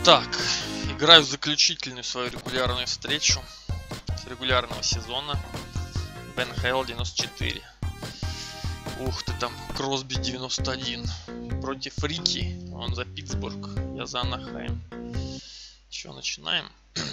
Так, играю в заключительную свою регулярную встречу с регулярного сезона в НХЛ 94. Ух ты, там Кросби 91 против Рики. Он за Питтсбург, я за Анахайм. Чё, начинаем?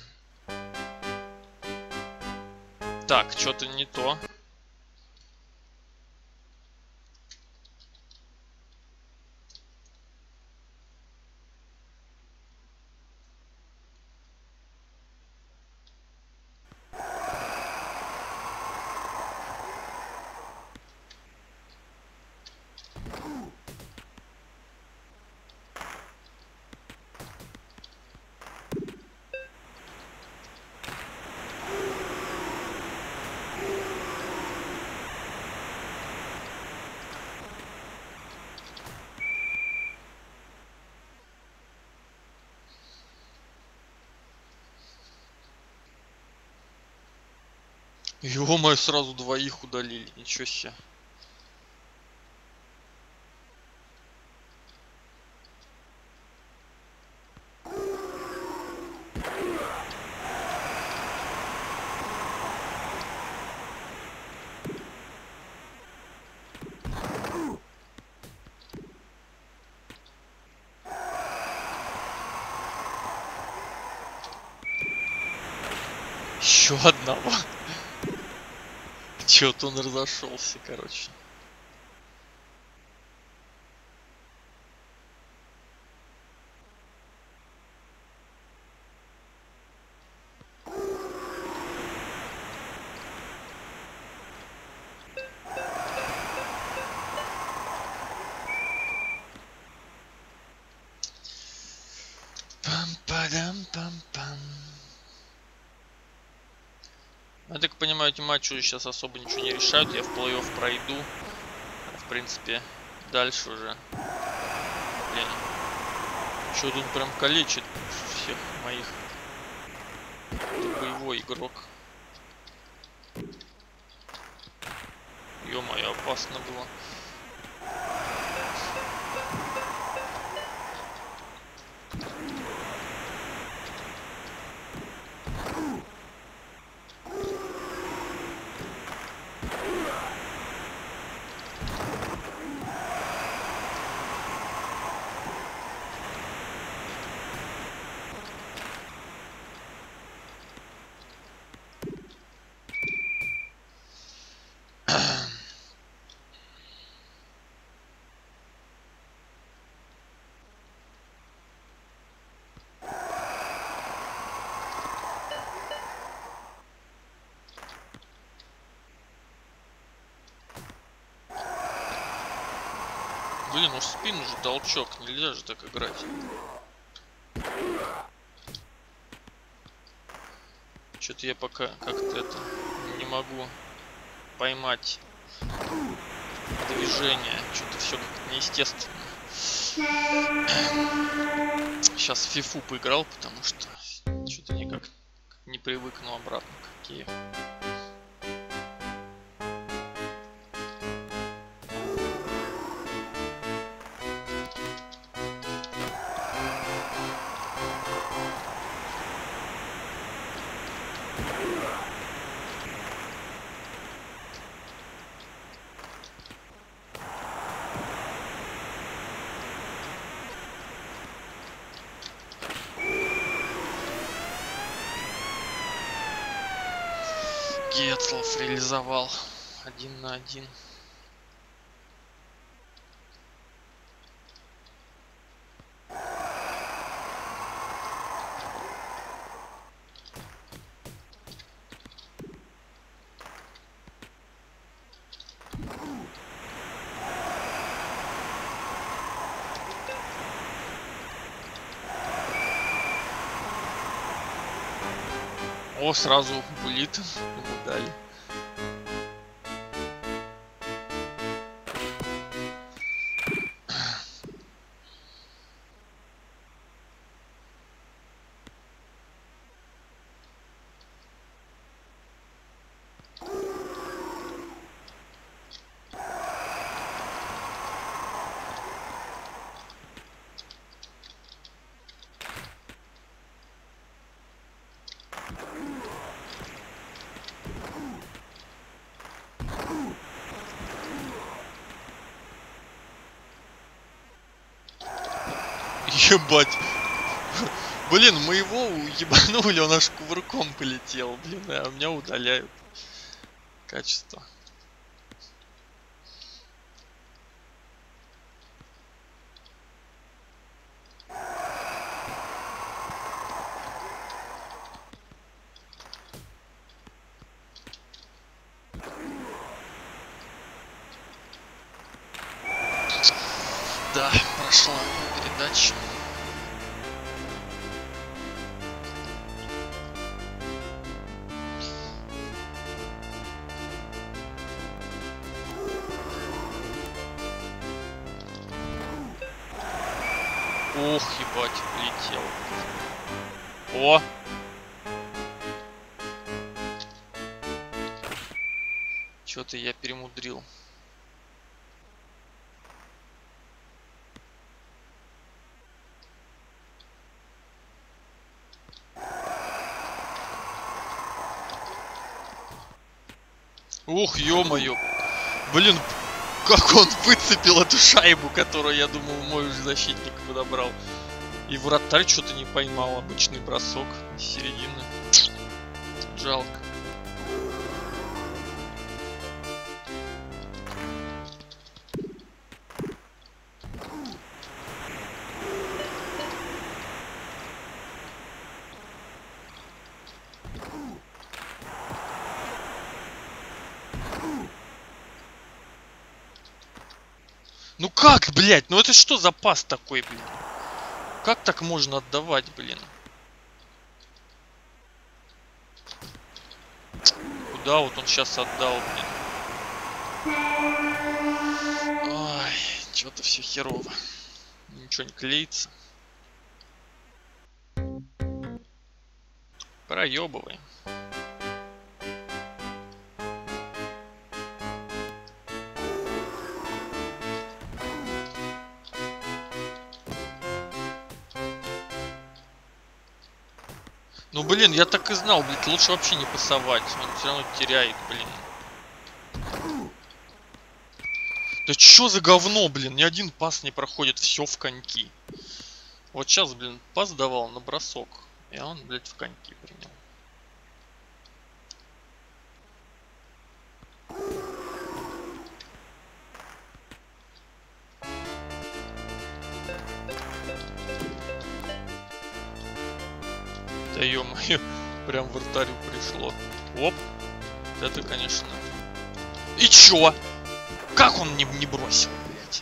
Так, что-то не то. Ё-моё, сразу двоих удалили, ничего себе. Еще одного. Чё-то он разошелся, короче. Пам-падам-пам-пам. Я так понимаю, эти матчи уже сейчас особо ничего не решают. Я в плей-офф пройду. В принципе, дальше уже. Блин. Чё тут прям калечит всех моих. Это боевой игрок. Ё-моё, опасно было. Блин, уж спину же толчок, нельзя же так играть. Что-то я пока как-то это не могу поймать движение. Что-то все как-то неестественно. Сейчас в фифу поиграл, потому что что-то никак не привыкну обратно к Киеву. Гетслав реализовал 1 на 1. О, сразу булит ему дали. Ебать. Блин, мы его ебанули, он аж кувырком полетел. Блин, а меня удаляют. Качество. Да, прошла передача. Ох, ебать, полетел. О! Чё-то я перемудрил. Ух, ё-моё. Блин, как он выцепил эту шайбу, которую, я думал, мой защитник подобрал. И вратарь что-то не поймал. Обычный бросок с середины. Жалко. Ну как, блядь? Ну это что за пас такой, блин? Как так можно отдавать, блин? Куда вот он сейчас отдал, блин? Ой, что-то все херово. Ничего не клеится. Проебывай. Ну блин, я так и знал, блядь, лучше вообще не пасовать. Он все равно теряет, блин. Да чё за говно, блин? Ни один пас не проходит, все в коньки. Вот сейчас, блин, пас давал на бросок. И он, блядь, в коньки принял. Да ё-моё, прям вратарю пришло. Оп. Это, конечно. И чё? Как он не бросил, блядь?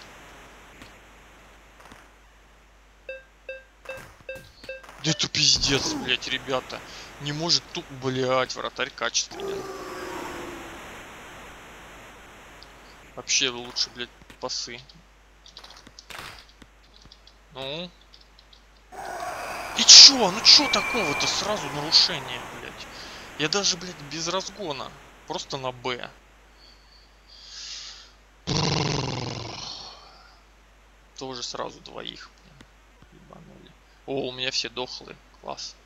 Да это пиздец, блядь, ребята. Не может тут, блядь, вратарь качественный. Вообще лучше, блядь, пасы. Ну. И чё? Ну чё такого-то? Сразу нарушение, блядь. Я даже, блядь, без разгона. Просто на Б. Тоже сразу двоих. Ебанули. О, у меня все дохлые. Класс.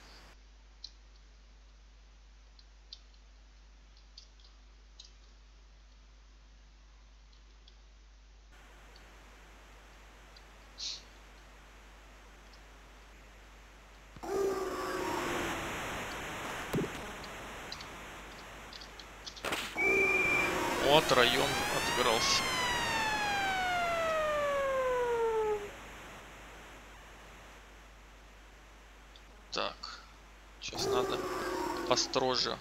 Вот район отыгрался. Так. Сейчас надо построже.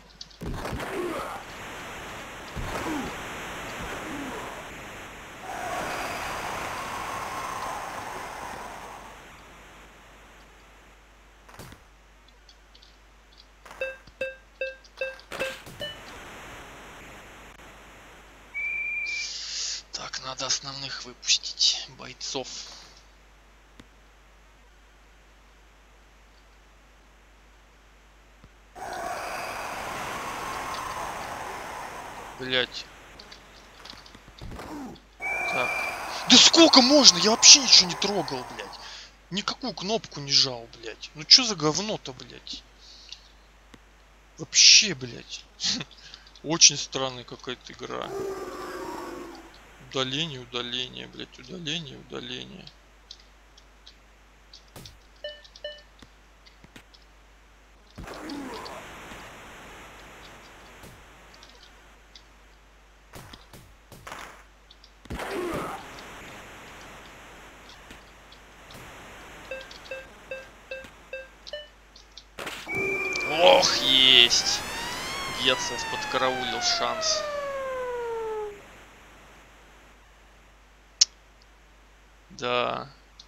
Так, надо основных выпустить бойцов. Блять. Так. Да сколько можно? Я вообще ничего не трогал, блядь. Никакую кнопку не жал, блядь. Ну чё за говно-то, блядь? Вообще, блядь. Очень странная какая-то игра. Удаление, удаление, блядь, удаление, удаление. Ох, есть! Гецес подкараулил шанс. Да.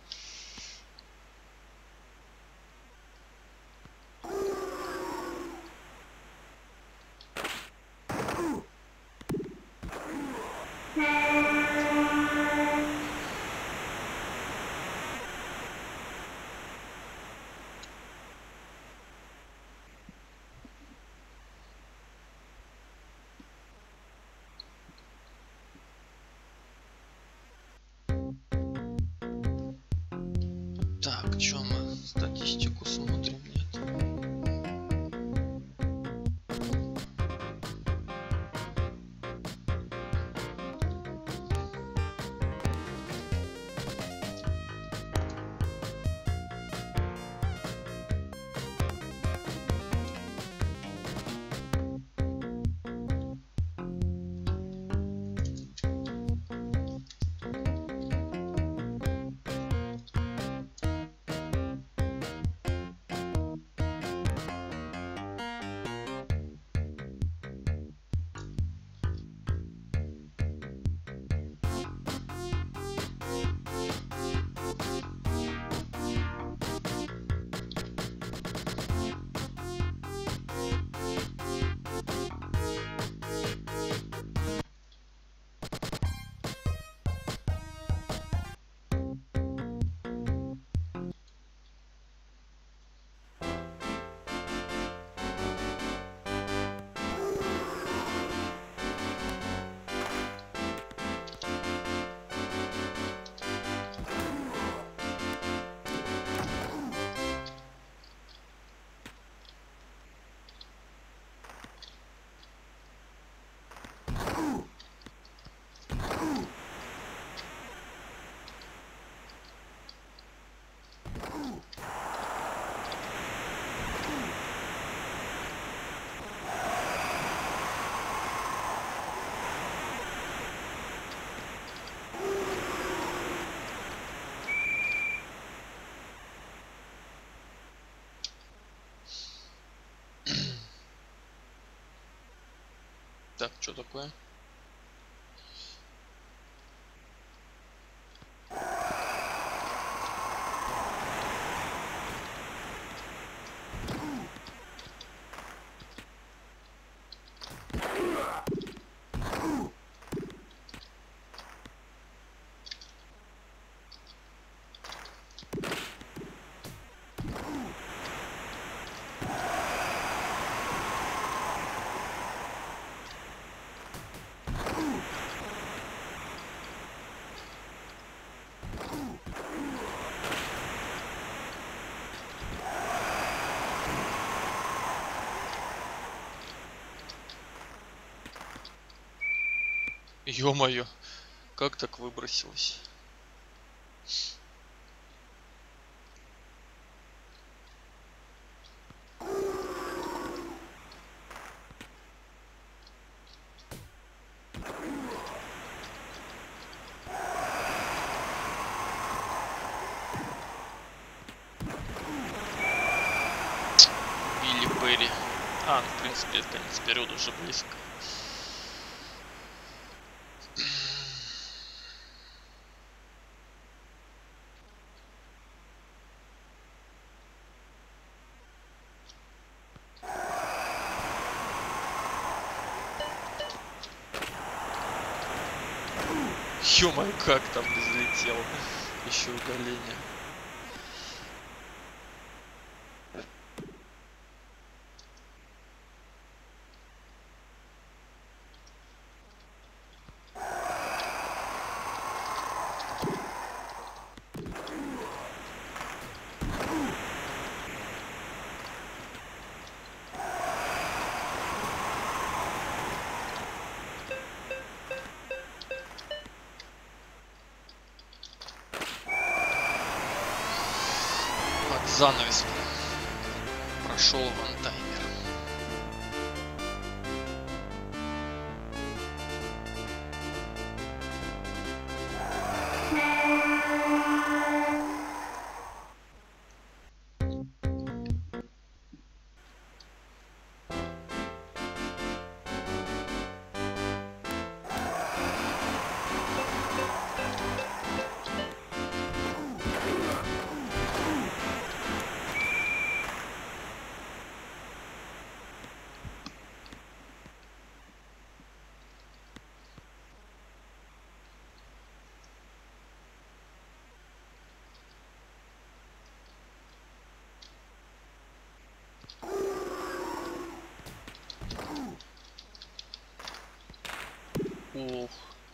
Так, что мы статистику смотрим? Нет. Так, что такое? Ё-моё, как так выбросилось? Билли Перри. А, ну в принципе, конец периода уже близко. Ё-моё, как там не залетел. Еще удаление. Под занавес прошел вантаймер. Ух.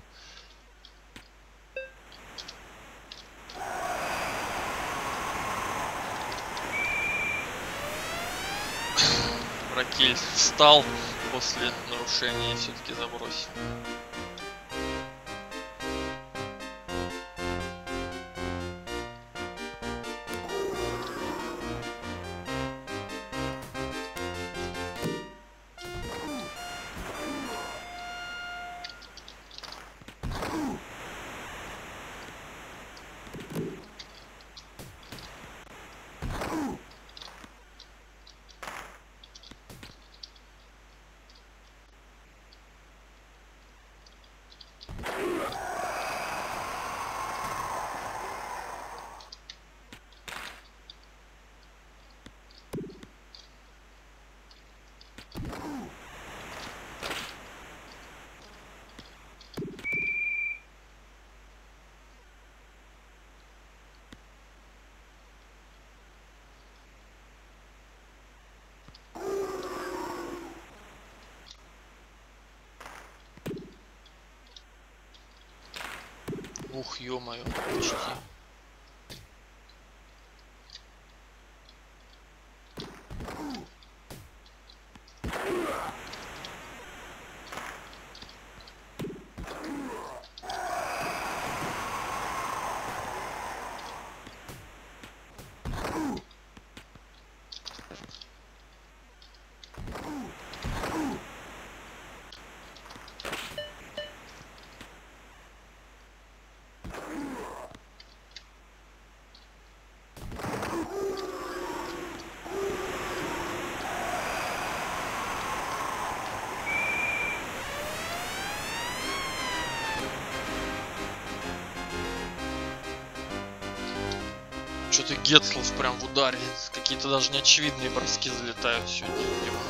Ракель встал после нарушения и все-таки забросил. Ух, ё-моё, почти. Что-то Гетслов прям в ударе. Какие-то даже неочевидные броски залетают сегодня у него.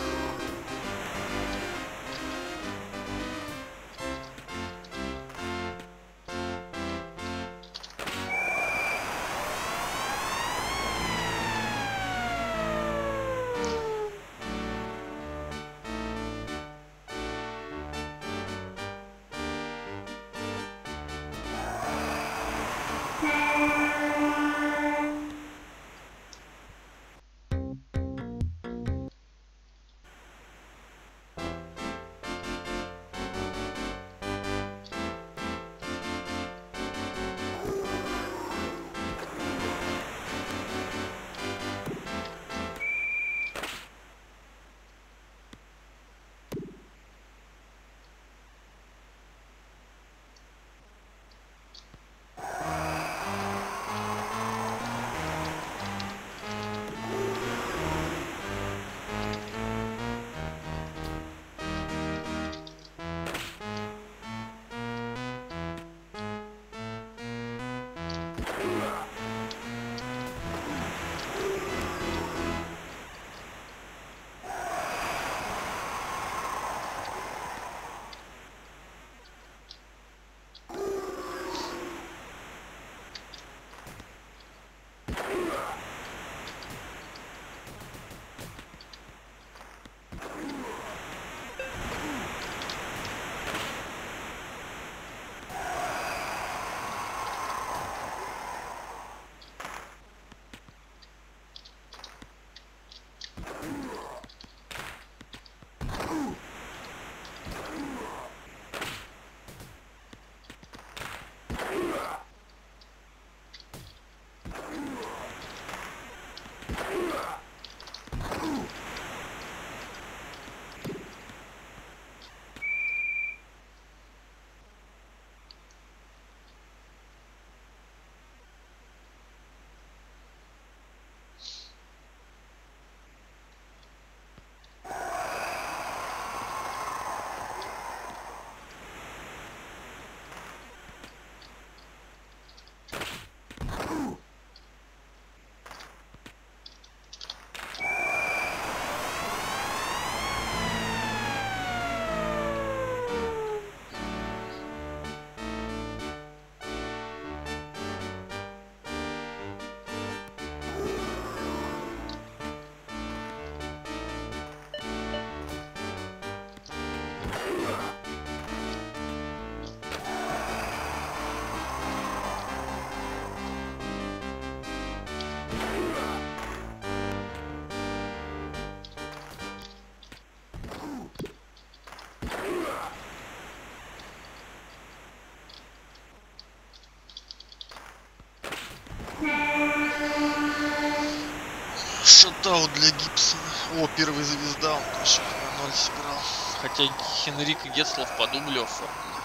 Шатаут для Гибсона. О, первый звезда, он тоже 0 сыграл. Хотя Хенрик и Гетслов по дублю оформлены.